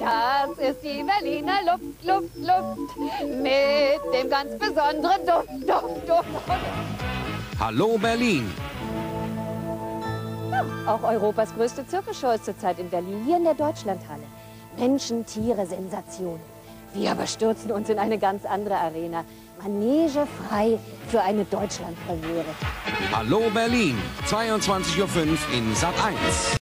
Das ist die Berliner Luft, Luft, Luft. Mit dem ganz besonderen Duft, Duft, Duft. Hallo Berlin! Ja, auch Europas größte Zirkusshow ist zurzeit in Berlin, hier in der Deutschlandhalle. Menschen, Tiere, Sensation. Wir aber stürzen uns in eine ganz andere Arena. Manege frei für eine Deutschlandpremiere. Hallo Berlin! 22:05 Uhr in Sat.1.